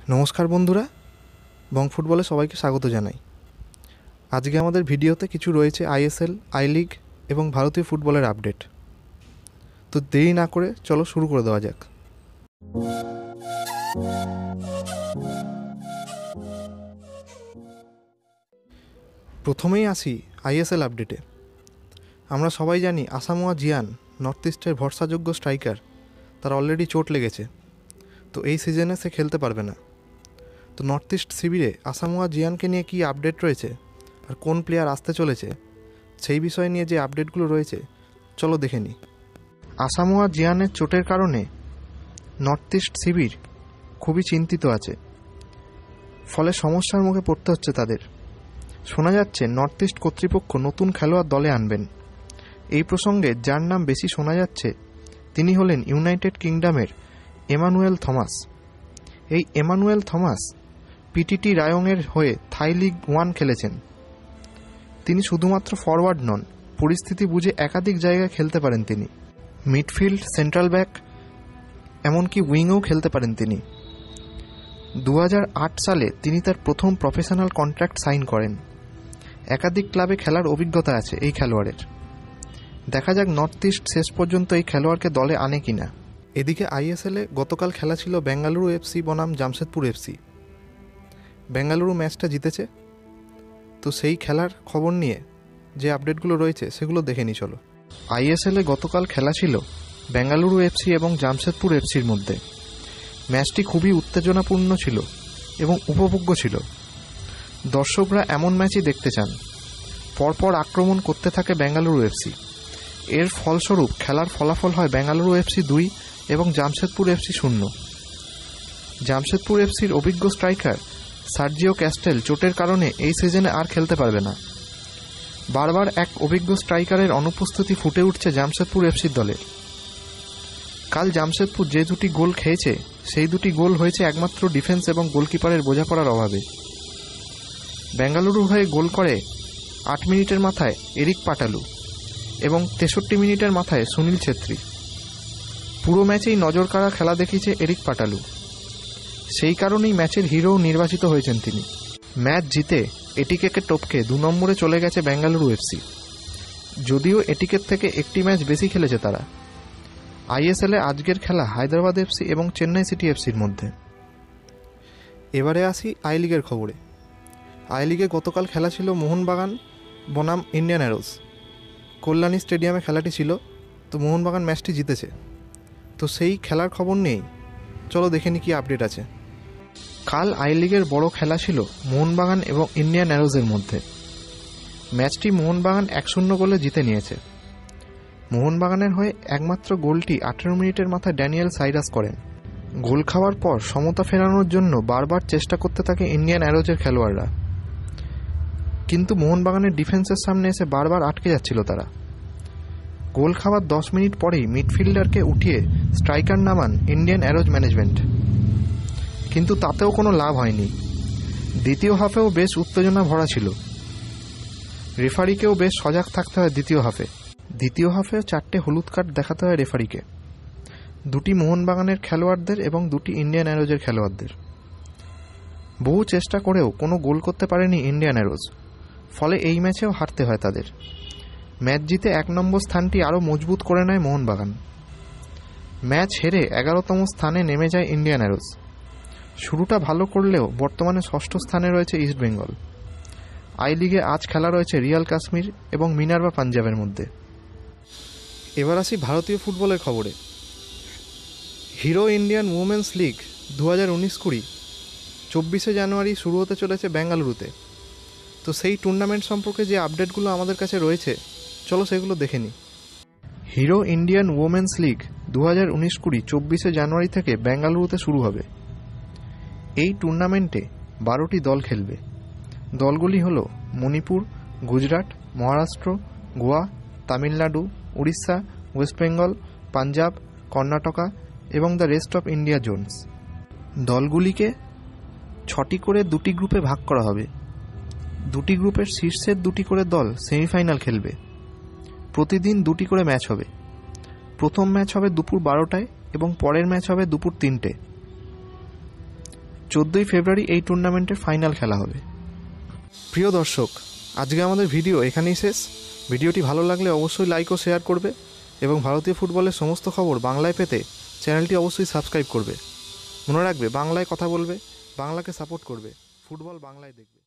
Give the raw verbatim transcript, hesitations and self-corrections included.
নমস্কার বন্ধুরা, বং ফুটবলে সবাইকে স্বাগত জানাই। আজকে আমাদের ভিডিওতে কিছু রয়েছে আইএসএল, আই লিগ এবং ভারতীয় ফুটবলের আপডেট। তো দেরি না করে চলো শুরু করে দেওয়া যাক। প্রথমেই আসি আইএসএল আপডেটে। আমরা সবাই জানি আসামোয়া জিয়ান নর্থ ইস্টের ভরসাযোগ্য স্ট্রাইকার, তার অলরেডি চোট লেগেছে, তো এই সিজনে সে খেলতে পারবে না। তো নর্থ ইস্ট শিবিরে আসামোয়া জিয়ানকে নিয়ে কী আপডেট রয়েছে আর কোন প্লেয়ার আসতে চলেছে সেই বিষয় নিয়ে যে আপডেটগুলো রয়েছে চলো দেখে নিই। আসামোয়া জিয়ানের চোটের কারণে নর্থ ইস্ট শিবির খুবই চিন্তিত আছে, ফলে সমস্যার মুখে পড়তে হচ্ছে তাদের। শোনা যাচ্ছে নর্থ ইস্ট কর্তৃপক্ষ নতুন খেলোয়াড় দলে আনবেন। এই প্রসঙ্গে যার নাম বেশি শোনা যাচ্ছে তিনি হলেন ইউনাইটেড কিংডমের এমানুয়েল থমাস। এই এমানুয়েল থমাস পিটিটি রায়ংয়ের হয়ে থাই লিগ ওয়ান খেলেছেন। তিনি শুধুমাত্র ফরওয়ার্ড নন, পরিস্থিতি বুঝে একাধিক জায়গায় খেলতে পারেন তিনি। মিডফিল্ড, সেন্ট্রাল ব্যাক, এমনকি উইংও খেলতে পারেন তিনি। দু হাজার আট সালে তিনি তার প্রথম প্রফেশনাল কন্ট্রাক্ট সাইন করেন। একাধিক ক্লাবে খেলার অভিজ্ঞতা আছে এই খেলোয়াড়ের। দেখা যাক নর্থ ইস্ট শেষ পর্যন্ত এই খেলোয়াড়কে দলে আনে কিনা। এদিকে আইএসএলে গতকাল খেলা ছিল বেঙ্গালুরু এফসি বনাম জামশেদপুর এফসি। বেঙ্গালুরু ম্যাচটা জিতেছে, তো সেই খেলার খবর নিয়ে যে আপডেটগুলো রয়েছে সেগুলো দেখে নিই চলো। আইএসএলে গতকাল খেলা ছিল বেঙ্গালুরু এফসি এবং জামশেদপুর এফসির মধ্যে। ম্যাচটি খুবই উত্তেজনাপূর্ণ ছিল এবং উপভোগ্য ছিল। দর্শকরা এমন ম্যাচই দেখতে চান। পরপর আক্রমণ করতে থাকে বেঙ্গালুরু এফসি। এর ফলস্বরূপ খেলার ফলাফল হয় বেঙ্গালুরু এফসি দুই এবং জামশেদপুর এফসি শূন্য। জামশেদপুর এফসির অভিজ্ঞ স্ট্রাইকার সার্জিও ক্যাস্টেল চোটের কারণে এই সিজনে আর খেলতে পারবে না। বারবার এক অভিজ্ঞ স্ট্রাইকারের অনুপস্থিতি ফুটে উঠছে জামশেদপুর এফসির দলে। কাল জামশেদপুর যে দুটি গোল খেয়েছে সেই দুটি গোল হয়েছে একমাত্র ডিফেন্স এবং গোলকিপারের বোঝাপড়ার অভাবে। বেঙ্গালুরু হয়ে গোল করে আট মিনিটের মাথায় এরিক পাটালু এবং তেষট্টি মিনিটের মাথায় সুনীল ছেত্রী। পুরো ম্যাচেই নজরকাড়া খেলা দেখিয়েছে এরিক পাটালু। সেই কারণেই ম্যাচের হিরো নির্বাচিত হয়েছেন তিনি। ম্যাচ জিতে এটিকেকে টপকে দু নম্বরে চলে গেছে বেঙ্গালুরু এফসি। যদিও এটিকের থেকে একটি ম্যাচ বেশি খেলেছে তারা। আইএসএলে আজকের খেলা হায়দ্রাবাদ এফসি এবং চেন্নাই সিটি এফসির মধ্যে। এবারে আসি আই লিগের খবরে। আই লিগে গতকাল খেলা ছিল মোহনবাগান বনাম ইন্ডিয়ান অ্যারোজ। কল্যাণী স্টেডিয়ামে খেলাটি ছিল, তো মোহনবাগান ম্যাচটি জিতেছে। তো সেই খেলার খবর নিয়েই চলো দেখে নি কী আপডেট আছে। কাল আই লিগের বড় খেলা ছিল মোহনবাগান এবং ইন্ডিয়ান অ্যারোজের মধ্যে। ম্যাচটি মোহনবাগান এক শূন্য গোলে জিতে নিয়েছে। মোহনবাগানের হয়ে একমাত্র গোলটি আঠেরো মিনিটের মাথায় ড্যানিয়েল সাইরাস করেন। গোল খাওয়ার পর সমতা ফেরানোর জন্য বারবার চেষ্টা করতে থাকে ইন্ডিয়ান অ্যারোজের খেলোয়াড়রা, কিন্তু মোহনবাগানের ডিফেন্সের সামনে এসে বারবার আটকে যাচ্ছিল তারা। গোল খাওয়ার দশ মিনিট পরেই মিডফিল্ডারকে উঠিয়ে স্ট্রাইকার নামান ইন্ডিয়ান অ্যারোজ ম্যানেজমেন্ট, কিন্তু তাতেও কোনো লাভ হয়নি। দ্বিতীয় হাফেও বেশ উত্তেজনা ভরা ছিল। রেফারিকেও বেশ সজাগ থাকতে হয় দ্বিতীয় হাফে। দ্বিতীয় হাফেও চারটে হলুদ কার্ড দেখাতে হয় রেফারিকে, দুটি মোহনবাগানের খেলোয়াড়দের এবং দুটি ইন্ডিয়ান অ্যারোজের খেলোয়াড়দের। বহু চেষ্টা করেও কোনো গোল করতে পারেনি ইন্ডিয়ান অ্যারোজ, ফলে এই ম্যাচেও হারতে হয় তাদের। ম্যাচ জিতে এক নম্বর স্থানটি আরও মজবুত করে নেয় মোহনবাগান। ম্যাচ হেরে এগারোতম স্থানে নেমে যায় ইন্ডিয়ান অ্যারোজ। শুরুটা ভালো করলেও বর্তমানে ষষ্ঠ স্থানে রয়েছে ইস্টবেঙ্গল। আই লিগে আজ খেলা রয়েছে রিয়াল কাশ্মীর এবং মিনার্ভা পাঞ্জাবের মধ্যে। এবার আসি ভারতীয় ফুটবলের খবরে। হিরো ইন্ডিয়ান উমেন্স লিগ দু হাজার উনিশ কুড়ি চব্বিশে জানুয়ারি শুরু হতে চলেছে বেঙ্গালুরুতে। তো সেই টুর্নামেন্ট সম্পর্কে যে আপডেটগুলো আমাদের কাছে রয়েছে চলো সেগুলো দেখে নিই। হিরো ইন্ডিয়ান উমেন্স লিগ দু হাজার উনিশ কুড়ি চব্বিশে জানুয়ারি থেকে বেঙ্গালুরুতে শুরু হবে। এই টুর্নামেন্টে বারোটি দল খেলবে। দলগুলি হল মণিপুর, গুজরাট, মহারাষ্ট্র, গোয়া, তামিলনাড়ু, উড়িষ্যা, ওয়েস্ট বেঙ্গল, পাঞ্জাব, কর্ণাটকা এবং the rest of India zones. দলগুলিকে ছটি করে দুটি গ্রুপে ভাগ করা হবে। দুটি গ্রুপের শীর্ষের দুটি করে দল সেমিফাইনাল খেলবে। প্রতিদিন দুটি করে ম্যাচ হবে। প্রথম ম্যাচ হবে দুপুর বারোটায় এবং পরের ম্যাচ হবে দুপুর তিনটে। চোদ্দোই ফেব্রুয়ারি এই টুর্নামেন্টের ফাইনাল খেলা হবে। প্রিয় দর্শক, আজকে আমাদের ভিডিও এখানেই শেষ। ভিডিওটি ভালো লাগলে অবশ্যই লাইক ও শেয়ার করবে এবং ভারতীয় ফুটবলের সমস্ত খবর বাংলায় পেতে চ্যানেলটি অবশ্যই সাবস্ক্রাইব করবে। মনে রাখবে, বাংলায় কথা বলবে, বাংলাকে সাপোর্ট করবে, ফুটবল বাংলায় দেখবে।